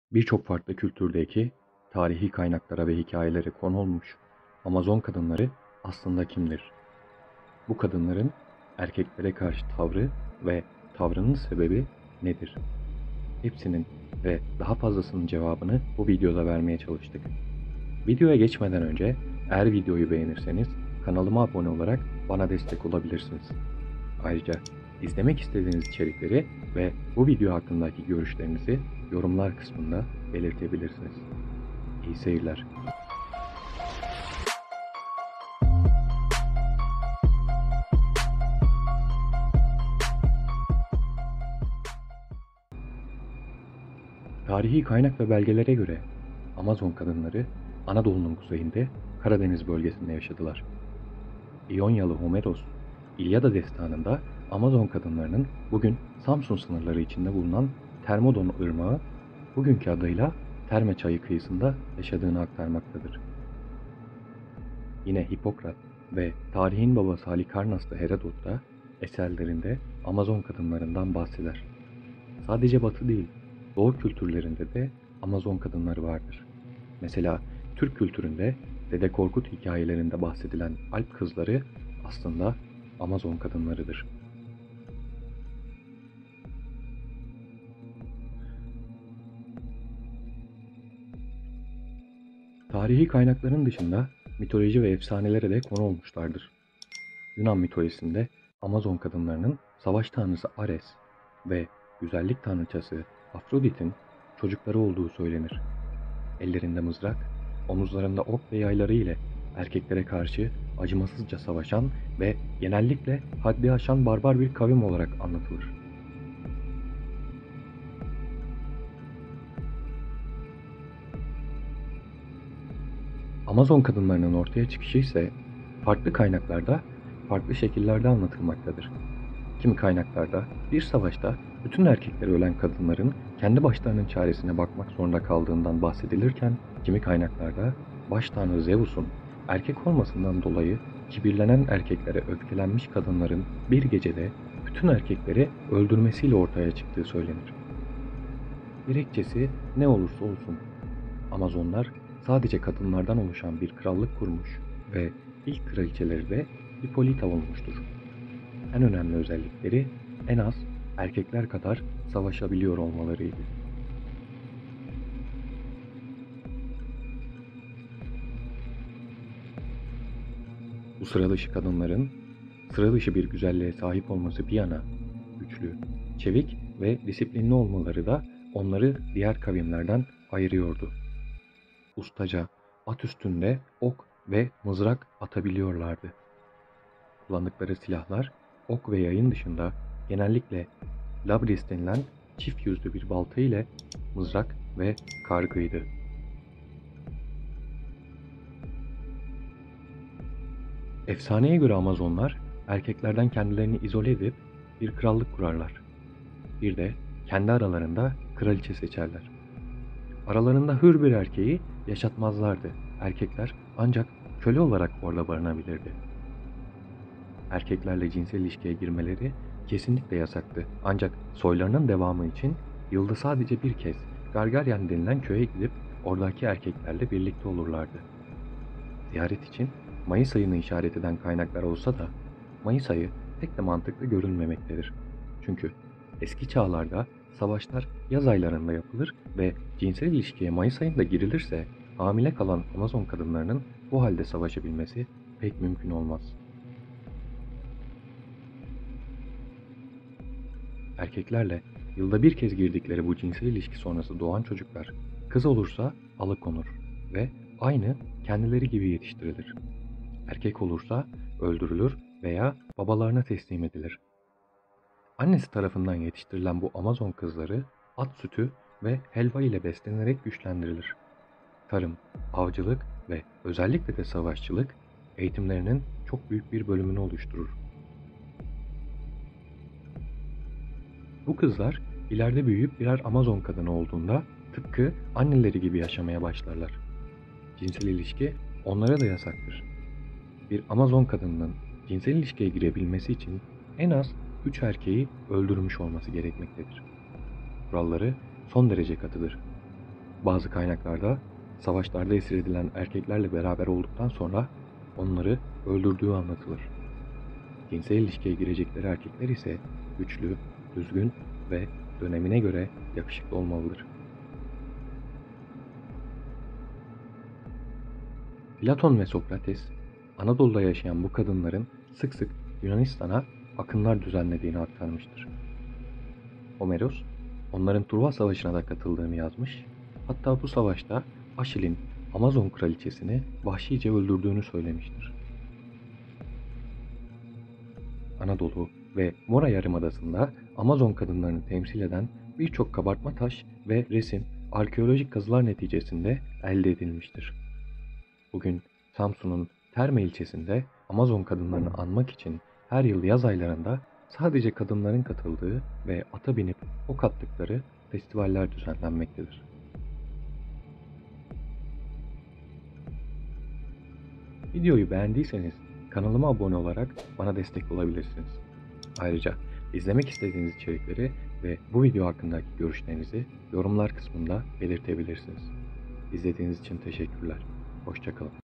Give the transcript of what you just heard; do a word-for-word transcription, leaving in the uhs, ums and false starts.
Birçok farklı kültürdeki tarihi kaynaklara ve hikayelere konu olmuş Amazon kadınları aslında kimdir? Bu kadınların erkeklere karşı tavrı ve tavrının sebebi nedir? Hepsinin ve daha fazlasının cevabını bu videoda vermeye çalıştık. Videoya geçmeden önce eğer videoyu beğenirseniz kanalıma abone olarak bana destek olabilirsiniz. Ayrıca izlemek istediğiniz içerikleri ve bu video hakkındaki görüşlerinizi yorumlar kısmında belirtebilirsiniz. İyi seyirler. Tarihi kaynak ve belgelere göre Amazon kadınları Anadolu'nun kuzeyinde Karadeniz bölgesinde yaşadılar. İyonyalı Homeros, İlyada destanında Amazon kadınlarının bugün Samsun sınırları içinde bulunan Termodon Irmağı, bugünkü adıyla Terme Çayı kıyısında yaşadığını aktarmaktadır. Yine Hipokrat ve tarihin babası Halikarnaslı Herodot da eserlerinde Amazon kadınlarından bahseder. Sadece Batı değil, Doğu kültürlerinde de Amazon kadınları vardır. Mesela Türk kültüründe Dede Korkut hikayelerinde bahsedilen Alp kızları aslında Amazon kadınlarıdır. Tarihi kaynakların dışında mitoloji ve efsanelere de konu olmuşlardır. Yunan mitolojisinde Amazon kadınlarının savaş tanrısı Ares ve güzellik tanrıçası Afrodit'in çocukları olduğu söylenir. Ellerinde mızrak, omuzlarında ok ve yayları ile erkeklere karşı acımasızca savaşan ve genellikle haddi aşan barbar bir kavim olarak anlatılır. Amazon kadınlarının ortaya çıkışı ise farklı kaynaklarda farklı şekillerde anlatılmaktadır. Kimi kaynaklarda bir savaşta bütün erkekleri ölen kadınların kendi başlarının çaresine bakmak zorunda kaldığından bahsedilirken, kimi kaynaklarda baş tanrı Zeus'un erkek olmasından dolayı kibirlenen erkeklere öfkelenmiş kadınların bir gecede bütün erkekleri öldürmesiyle ortaya çıktığı söylenir. Gerekçesi ne olursa olsun, Amazonlar sadece kadınlardan oluşan bir krallık kurmuş ve ilk kraliçeleri de Hippolyta olmuştur. En önemli özellikleri en az erkekler kadar savaşabiliyor olmalarıydı. Bu sıra dışı kadınların sıra dışı bir güzelliğe sahip olması bir yana, güçlü, çevik ve disiplinli olmaları da onları diğer kavimlerden ayırıyordu. Ustaca, at üstünde ok ve mızrak atabiliyorlardı. Kullandıkları silahlar ok ve yayın dışında genellikle labris denilen çift yüzlü bir balta ile mızrak ve kargıydı. Efsaneye göre Amazonlar erkeklerden kendilerini izole edip bir krallık kurarlar. Bir de kendi aralarında kraliçe seçerler. Aralarında hür bir erkeği yaşatmazlardı. Erkekler ancak köle olarak orada barınabilirdi. Erkeklerle cinsel ilişkiye girmeleri kesinlikle yasaktı. Ancak soylarının devamı için yılda sadece bir kez Gargaryan denilen köye gidip oradaki erkeklerle birlikte olurlardı. Ziyaret için Mayıs ayını işaret eden kaynaklar olsa da Mayıs ayı pek de mantıklı görünmemektedir. Çünkü eski çağlarda savaşlar yaz aylarında yapılır ve cinsel ilişkiye Mayıs ayında girilirse hamile kalan Amazon kadınlarının bu halde savaşabilmesi pek mümkün olmaz. Erkeklerle yılda bir kez girdikleri bu cinsel ilişki sonrası doğan çocuklar kız olursa alıkonur ve aynı kendileri gibi yetiştirilir. Erkek olursa öldürülür veya babalarına teslim edilir. Annesi tarafından yetiştirilen bu Amazon kızları at sütü ve helva ile beslenerek güçlendirilir. Tarım, avcılık ve özellikle de savaşçılık eğitimlerinin çok büyük bir bölümünü oluşturur. Bu kızlar ileride büyüyüp birer Amazon kadını olduğunda tıpkı anneleri gibi yaşamaya başlarlar. Cinsel ilişki onlara da yasaktır. Bir Amazon kadınının cinsel ilişkiye girebilmesi için en az üç erkeği öldürmüş olması gerekmektedir. Kuralları son derece katıdır. Bazı kaynaklarda savaşlarda esir edilen erkeklerle beraber olduktan sonra onları öldürdüğü anlatılır. Cinsel ilişkiye girecekleri erkekler ise güçlü, düzgün ve dönemine göre yakışıklı olmalıdır. Platon ve Sokrates, Anadolu'da yaşayan bu kadınların sık sık Yunanistan'a akınlar düzenlediğini aktarmıştır. Homeros, onların Truva Savaşı'na da katıldığını yazmış, hatta bu savaşta Aşil'in Amazon kraliçesini vahşice öldürdüğünü söylemiştir. Anadolu ve Mora Yarımadası'nda Amazon kadınlarını temsil eden birçok kabartma taş ve resim arkeolojik kazılar neticesinde elde edilmiştir. Bugün Samsun'un Terme ilçesinde Amazon kadınlarını anmak için her yıl yaz aylarında sadece kadınların katıldığı ve ata binip ok attıkları festivaller düzenlenmektedir. Videoyu beğendiyseniz kanalıma abone olarak bana destek olabilirsiniz. Ayrıca izlemek istediğiniz içerikleri ve bu video hakkındaki görüşlerinizi yorumlar kısmında belirtebilirsiniz. İzlediğiniz için teşekkürler. Hoşça kalın.